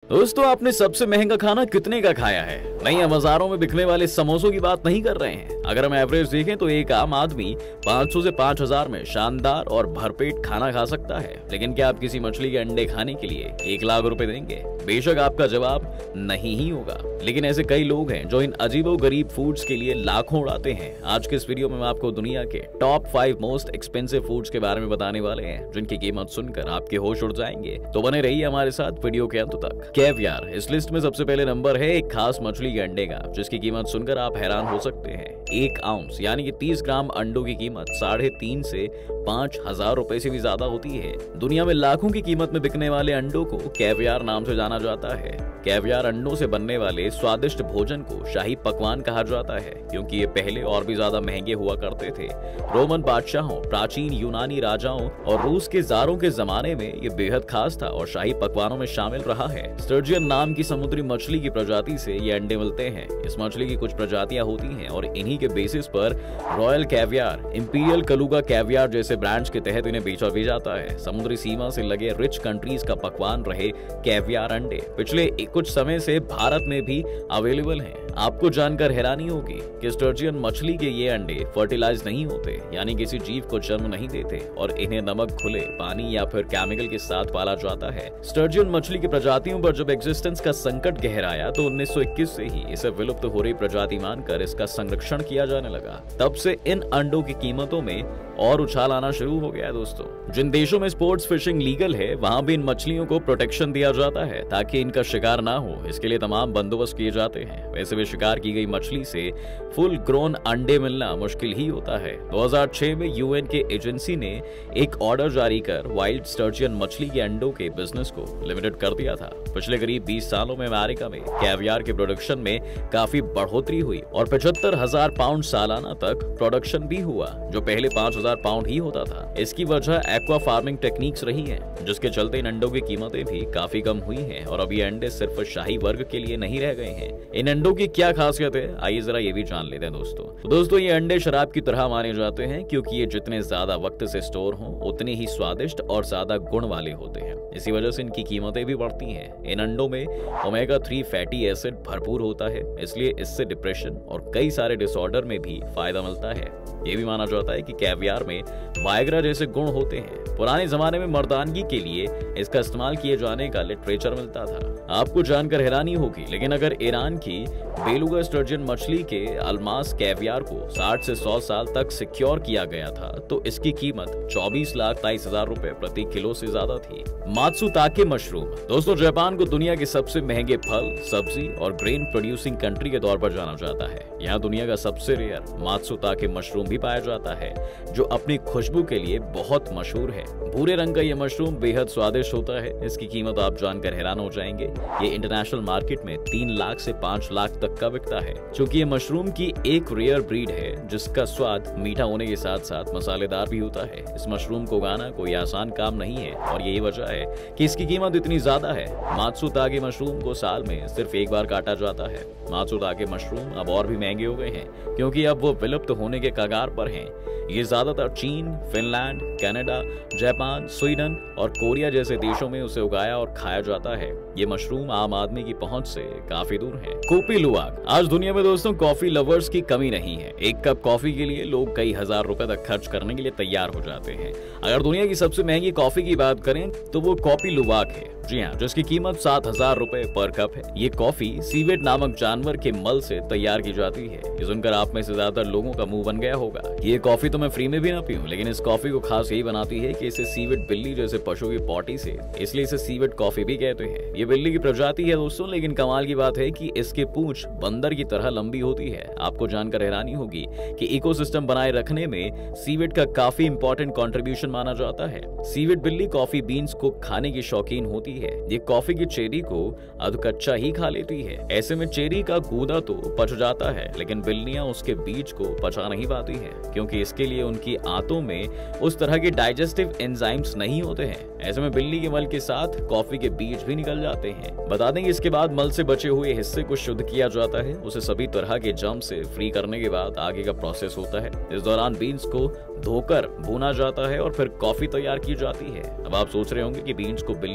दोस्तों, आपने सबसे महंगा खाना कितने का खाया है? नहीं, हम बाजारों में बिकने वाले समोसों की बात नहीं कर रहे हैं। अगर हम एवरेज देखें तो एक आम आदमी 500 से 5000 में शानदार और भरपेट खाना खा सकता है। लेकिन क्या आप किसी मछली के अंडे खाने के लिए 1 लाख रुपए देंगे? बेशक आपका जवाब नहीं ही होगा। लेकिन ऐसे कई लोग हैं जो इन अजीबोगरीब फूड्स के लिए लाखों उड़ाते हैं। आज के इस वीडियो में मैं आपको दुनिया के टॉप 5 मोस्ट एक्सपेंसिव फूड्स के बारे में बताने वाले हैं, जिनकी कीमत सुनकर आपके होश उड़ जाएंगे। तो बने रहिए हमारे साथ वीडियो के अंत तक। कैवियार इस लिस्ट में सबसे पहले नंबर है एक खास मछली के अंडे का, जिसकी कीमत सुनकर आप हैरान हो सकते हैं। 1 आउंस यानी कि 30 ग्राम अंडों की कीमत 3.5 से 5000 रुपए से भी ज्यादा होती है। दुनिया में लाखों की कीमत में बिकने वाले अंडों को कैवियार नाम से जाना जाता है। कैवियार अंडों से बनने वाले स्वादिष्ट भोजन को शाही पकवान कहा जाता है, क्योंकि ये पहले और भी ज्यादा महंगे हुआ करते थे। रोमन बादशाहों, प्राचीन यूनानी राजाओं और रूस के जारों के जमाने में ये बेहद खास था और शाही पकवानों में शामिल रहा है। स्टर्जियन नाम की समुद्री मछली की प्रजाति से ये अंडे मिलते हैं। इस मछली की कुछ प्रजातियां होती हैं और इन्हीं के बेसिस पर royal caviar, imperial Kaluga caviar जैसे ब्रांड्स के तहत इन्हें बेचा भी जाता है। समुद्री सीमा से लगे रिच कंट्रीज का पकवान रहे कैवियार अंडे पिछले कुछ समय से भारत में भी अवेलेबल हैं। आपको जानकर हैरानी होगी कि स्टर्जियन मछली के ये अंडे फर्टिलाइज नहीं होते, यानी किसी जीव को जन्म नहीं देते और इन्हें नमक घुले पानी या फिर केमिकल के साथ पाला जाता है। स्टर्जियन मछली की प्रजातियों पर जब एग्जिस्टेंस का संकट गहराया तो 1921 से ही इसे विलुप्त हो रही प्रजाति मानकर इसका संरक्षण किया जाने लगा। तब से इन अंडों की कीमतों में और उछाल आना शुरू हो गया है। दोस्तों, जिन देशों में स्पोर्ट्स फिशिंग लीगल है, वहां भी इन मछलियों को प्रोटेक्शन दिया जाता है ताकि इनका शिकार ना हो। इसके लिए तमाम बंदोबस्त किए जाते हैं। वैसे भी शिकार की गई मछली से फुल ग्रोन अंडे मिलना मुश्किल ही होता है। 2006 में यूएन के एजेंसी ने एक ऑर्डर जारी कर वाइल्ड स्टर्जियन मछली के अंडों के बिजनेस को लिमिटेड कर दिया था। पिछले करीब 20 सालों में अमेरिका में कैवियार के प्रोडक्शन में काफी बढ़ोतरी हुई और 75,000 पाउंड सालाना तक प्रोडक्शन भी हुआ, जो पहले 5000 पाउंड ही होता था। इसकी वजह एक्वा फार्मिंग टेक्निक्स रही है, जिसके चलते इन अंडों की कीमतें भी काफी कम हुई हैं और अब ये अंडे सिर्फ शाही वर्ग के लिए नहीं रह गए हैं। इन अंडों की क्या खासियत है, आइए जरा ये भी जान लेते हैं। दोस्तों, ये अंडे शराब की तरह माने जाते हैं, क्योंकि ये जितने ज्यादा वक्त से स्टोर हों उतने ही स्वादिष्ट और ज्यादा गुण वाले होते हैं। इसी वजह से इनकी कीमतें भी बढ़ती हैं। इन अंडों में ओमेगा 3 फैटी एसिड भरपूर होता है, इसलिए इससे डिप्रेशन और कई सारे डिसऑर्डर में भी फायदा मिलता है। ये भी माना जाता है कि कैवियार में वायग्रा जैसे गुण होते हैं। पुराने जमाने में मर्दानगी के लिए इसका इस्तेमाल किए जाने का लिटरेचर मिलता था। आपको जानकर हैरानी होगी, लेकिन अगर ईरान की बेलुगा स्टर्जियन मछली के अल्मास कैवियार को 60 से 100 साल तक सिक्योर किया गया था, तो इसकी कीमत 24,23,000 रुपए प्रति किलो से ज्यादा थी। मात्सुताके मशरूम। दोस्तों, जापान को दुनिया के सबसे महंगे फल, सब्जी और ग्रेन प्रोड्यूसिंग कंट्री के तौर पर जाना जाता है। यहाँ दुनिया का सबसे रेयर मात्सुताके मशरूम भी पाया जाता है, जो अपनी खुशबू के लिए बहुत मशहूर है। भूरे रंग का यह मशरूम बेहद स्वादिष्ट होता है। इसकी कीमत आप जानकर हैरान हो जाएंगे। ये इंटरनेशनल मार्केट में 3 लाख से 5 लाख तक का बिकता है। चूंकि ये मशरूम की एक रेयर ब्रीड है, जिसका स्वाद मीठा होने के साथ साथ मसालेदार भी होता है। इस मशरूम को उगाना कोई आसान काम नहीं है और यही वजह है कि इसकी कीमत इतनी ज्यादा है। मात्सुताके मशरूम को साल में सिर्फ एक बार काटा जाता है। मात्सुताके मशरूम अब और भी महंगे हो गए हैं, क्योंकि अब वो विलुप्त होने के कगार पर हैं। ये ज्यादातर चीन, फिनलैंड, कनाडा, जापान, स्वीडन और कोरिया जैसे देशों में उसे उगाया और खाया जाता है। ये मशरूम आम आदमी की पहुंच से काफी दूर है। Coffee luwak. आज दुनिया में दोस्तों कॉफी लवर्स की कमी नहीं है। एक कप कॉफी के लिए लोग कई हजार रुपए तक खर्च करने के लिए तैयार हो जाते हैं। अगर दुनिया की सबसे महंगी कॉफी की बात करें तो वो कॉफी लुवाक है। जी हाँ, जिसकी कीमत 7,000 रुपए पर कप है। ये कॉफी सीवेट नामक जानवर के मल से तैयार की जाती है। ये सुनकर आप में से ज्यादातर लोगों का मुंह बन गया होगा। ये कॉफी तो मैं फ्री में भी ना पीऊं, लेकिन इस कॉफी को खास यही बनाती है कि इसे सीवेट बिल्ली जैसे पशु की पॉटी से, इसलिए इसे सीवेट कॉफी भी कहते हैं। ये बिल्ली की प्रजाति है दोस्तों, लेकिन कमाल की बात है कि इसकी पूंछ बंदर की तरह लंबी होती है। आपको जानकर हैरानी होगी कि इकोसिस्टम बनाए रखने में सीवेट का काफी इंपॉर्टेंट कंट्रीब्यूशन माना जाता है। सीवेट बिल्ली कॉफी बीन्स को खाने की शौकीन होती है। ये कॉफी की चेरी को अधकच्चा ही खा लेती है। ऐसे में चेरी का गूदा तो पच जाता है, लेकिन बिल्लियां उसके बीज को पचा नहीं पाती हैं, क्योंकि इसके लिए उनकी आंतों में उस तरह के डाइजेस्टिव एंजाइम्स नहीं होते हैं। ऐसे में बिल्ली के मल के साथ कॉफी के बीज भी निकल जाते हैं। बता दें कि इसके बाद मल से बचे हुए हिस्से को शुद्ध किया जाता है। उसे सभी तरह के जर्म से फ्री करने के बाद आगे का प्रोसेस होता है। इस दौरान बीन्स को धोकर भूना जाता है और फिर कॉफी तैयार की जाती है। अब आप सोच रहे होंगे कि बीन्स को बिल्ली के मल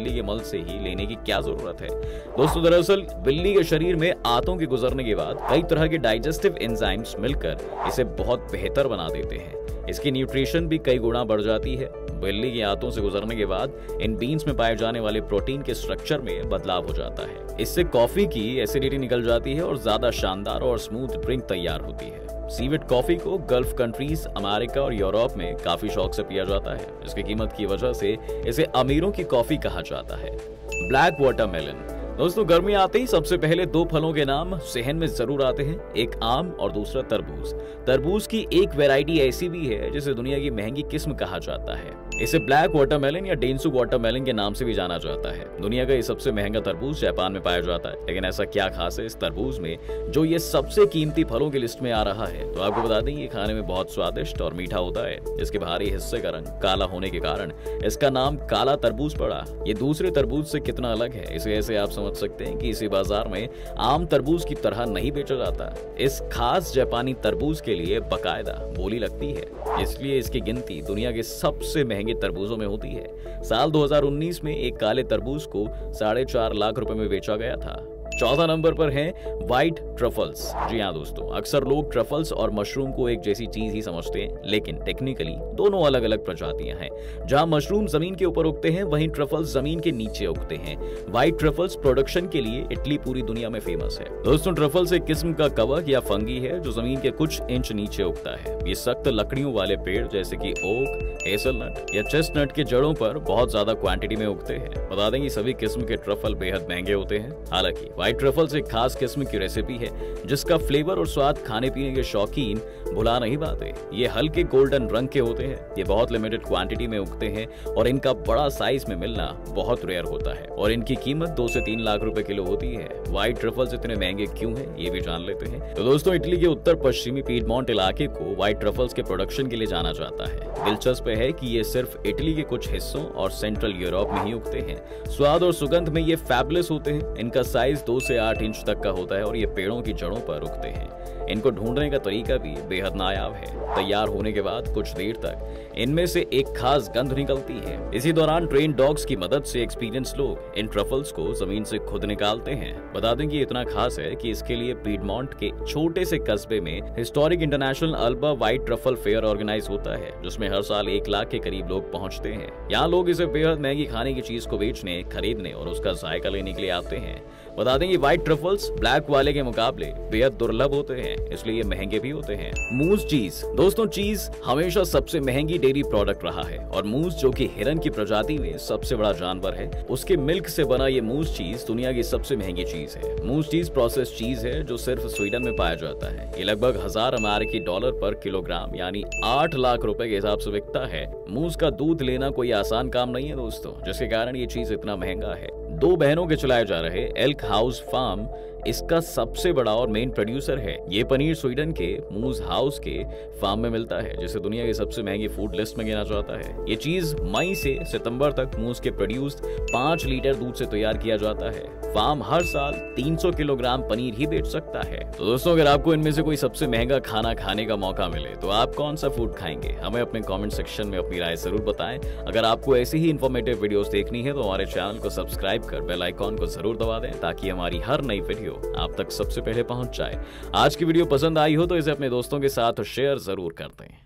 से ही लेने की क्या जरूरत है। दोस्तों दरअसल बिल्ली के शरीर में आंतों के गुजरने के बाद कई तरह के डाइजेस्टिव एंजाइम्स मिलकर इसे बहुत बेहतर बना देते हैं। इसकी न्यूट्रिशन भी कई गुना बढ़ जाती है। बिल्ली की आंतों से गुजरने के बाद इन बीन्स में पाए जाने वाले प्रोटीन के स्ट्रक्चर में बदलाव हो जाता है। इससे कॉफी की एसिडिटी निकल जाती है और ज्यादा शानदार और स्मूथ ड्रिंक तैयार होती है। सीवेट कॉफी को गल्फ कंट्रीज, अमेरिका और यूरोप में काफी शौक से पिया जाता है। इसकी कीमत की वजह से इसे अमीरों की कॉफी कहा जाता है। Black watermelon. दोस्तों गर्मी आते ही सबसे पहले दो फलों के नाम सेहन में जरूर आते हैं, एक आम और दूसरा तरबूज। तरबूज की एक वैरायटी ऐसी भी है जिसे दुनिया की महंगी किस्म कहा जाता है। इसे ब्लैक वाटरमेलन या डेंसू वाटरमेलन के नाम से भी जाना जाता है। दुनिया का ये सबसे महंगा तरबूज जापान में पाया जाता है। लेकिन ऐसा क्या खास है इस तरबूज में जो ये सबसे कीमती फलों की लिस्ट में आ रहा है? तो आपको बता दें ये खाने में बहुत स्वादिष्ट और मीठा होता है। इसके बाहरी हिस्से का रंग काला होने के कारण इसका नाम काला तरबूज पड़ा। ये दूसरे तरबूज से कितना अलग है इसे ऐसे आप समझ सकते हैं कि इसे बाजार में आम तरबूज की तरह नहीं बेचा जाता। इस खास जापानी तरबूज के लिए बकायदा बोली लगती है, इसलिए इसकी गिनती दुनिया के सबसे महंगे तरबूजों में होती है। साल 2019 में एक काले तरबूज को 4.5 लाख रुपए में बेचा गया था। चौथा नंबर पर है व्हाइट ट्रफल्स। जी हाँ दोस्तों, अक्सर लोग ट्रफल्स और मशरूम को एक जैसी चीज ही समझते हैं, लेकिन टेक्निकली दोनों अलग अलग प्रजातियां हैं। जहां मशरूम जमीन के ऊपर उगते हैं वहीं ट्रफल्स जमीन के नीचे उगते हैं। व्हाइट ट्रफल्स प्रोडक्शन के लिए इटली पूरी दुनिया में फेमस है। दोस्तों ट्रफल्स एक किस्म का कवक या फंगी है जो जमीन के कुछ इंच नीचे उगता है। ये सख्त लकड़ियों वाले पेड़ जैसे कि ओक, हेज़लनट या चेस्टनट के जड़ों पर बहुत ज्यादा क्वांटिटी में उगते हैं। बता दें कि सभी किस्म के ट्रफल बेहद महंगे होते हैं। हालांकि व्हाइट ट्रफल्स एक खास किस्म की रेसिपी है जिसका फ्लेवर और स्वाद खाने पीने के शौकीन भुला नहीं पाते। ये हल्के गोल्डन रंग के होते हैं, ये बहुत लिमिटेड क्वांटिटी में उगते हैं और इनका बड़ा साइज में मिलना बहुत रेयर होता है और इनकी कीमत 2 से 3 लाख रुपए किलो होती है। व्हाइट ट्रफल्स इतने महंगे क्यों हैं ये भी जान लेते हैं। तो दोस्तों इटली के उत्तर पश्चिमी पीडमोंट इलाके को व्हाइट ट्रफल्स के प्रोडक्शन के लिए जाना जाता है। दिलचस्प है कि ये सिर्फ इटली के कुछ हिस्सों और सेंट्रल यूरोप में ही उगते हैं। स्वाद और सुगंध में ये फैबुलस होते हैं। इनका साइज 2 से 8 इंच तक का होता है और ये पेड़ों की जड़ों पर उगते हैं। इनको ढूंढने का तरीका भी बेहद नायाब है। तैयार होने के बाद कुछ देर तक इनमें से एक खास गंध निकलती है। इसी दौरान ट्रेन डॉग्स की मदद से एक्सपीरियंस लोग इन ट्रफल्स को जमीन से खुद निकालते हैं। बता दें कि इतना खास है कि इसके लिए पीडमोंट के छोटे से कस्बे में historic international Alba white truffle fair organize होता है, जिसमें हर साल 1 लाख के करीब लोग पहुंचते हैं। यहाँ लोग इसे बेहद महंगी खाने की चीज को बेचने, खरीदने और उसका जायका लेने के लिए आते हैं। बता दें कि व्हाइट ट्रफल्स ब्लैक वाले के मुकाबले बेहद दुर्लभ होते हैं, इसलिए ये महंगे भी होते हैं। मूस चीज। दोस्तों चीज हमेशा सबसे महंगी डेयरी प्रोडक्ट रहा है और मूस जो कि हिरन की प्रजाति में सबसे बड़ा जानवर है, उसके मिल्क से बना ये मूस चीज दुनिया की सबसे महंगी चीज है। मूस चीज प्रोसेस चीज है जो सिर्फ स्वीडन में पाया जाता है। ये लगभग 1000 अमेरिकी डॉलर पर किलोग्राम यानी 8 लाख रुपए के हिसाब से बिकता है। मूस का दूध लेना कोई आसान काम नहीं है दोस्तों, जिसके कारण ये चीज इतना महंगा है। 2 बहनों के चलाए जा रहे एल्क हाउस फार्म इसका सबसे बड़ा और मेन प्रोड्यूसर है। ये पनीर स्वीडन के मूज हाउस के फार्म में मिलता है, जिसे दुनिया की सबसे महंगी फूड लिस्ट में गिना जाता है। ये चीज मई से सितंबर तक मूज के प्रोड्यूस्ड 5 लीटर दूध से तैयार किया जाता है। फार्म हर साल 300 किलोग्राम पनीर ही बेच सकता है। तो दोस्तों अगर आपको इनमें से कोई सबसे महंगा खाना खाने का मौका मिले तो आप कौन सा फूड खाएंगे? हमें अपने कमेंट सेक्शन में अपनी राय जरूर बताएं। अगर आपको ऐसी ही इन्फॉर्मेटिव वीडियोस देखनी है तो हमारे चैनल को सब्सक्राइब कर बेल आइकॉन को जरूर दबा दें ताकि हमारी हर नई वीडियो आप तक सबसे पहले पहुंच जाए। आज की वीडियो पसंद आई हो तो इसे अपने दोस्तों के साथ शेयर जरूर कर दें।